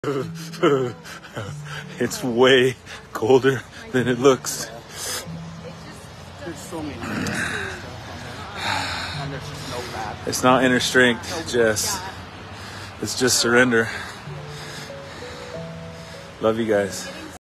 It's way colder than it looks. There's so many. And there's just no map. It's not inner strength, Jess. It's just surrender. Love you guys.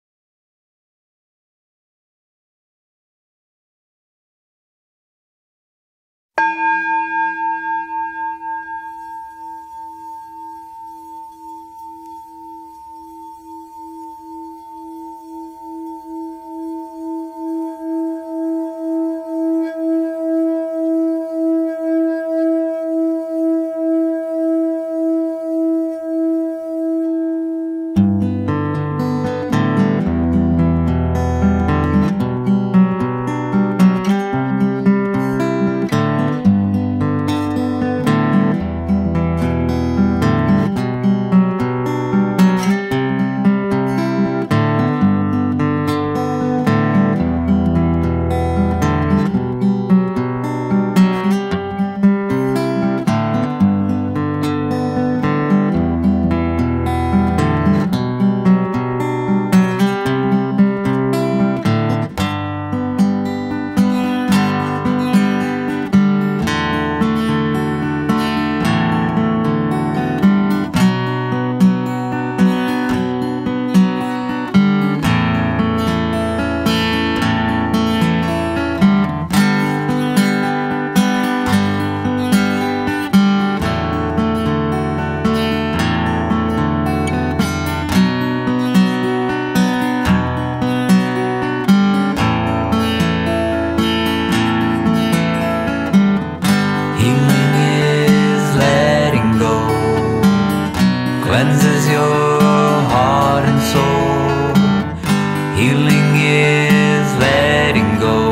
Cleanses your heart and soul. Healing is letting go.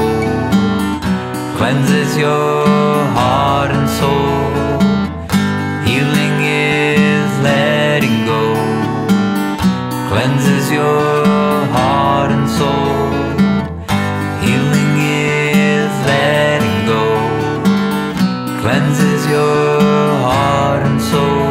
Cleanses your heart and soul. Healing is letting go. Cleanses your heart and soul. Healing is letting go. Cleanses your heart and soul.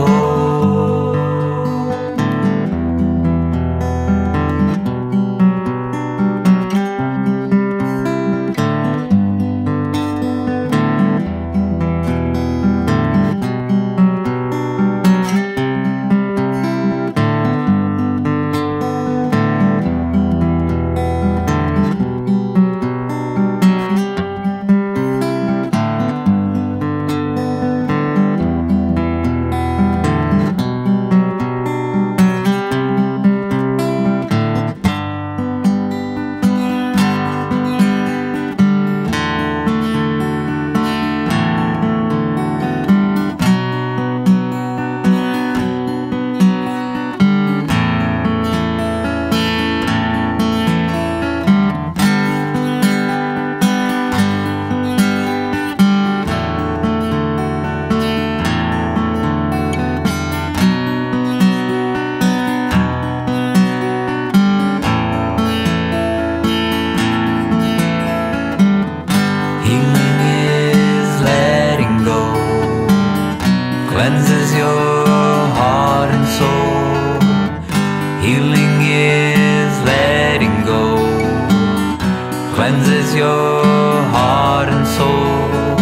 Cleanses your heart and soul. Healing is letting go. Cleanses your heart and soul.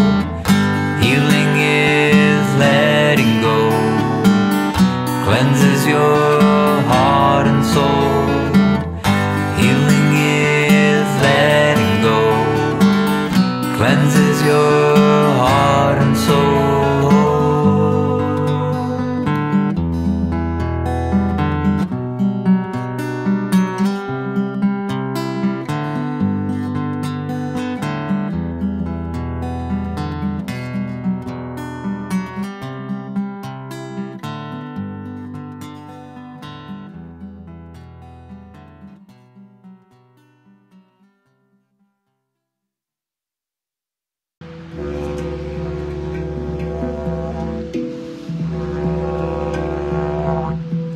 Healing is letting go. Cleanses your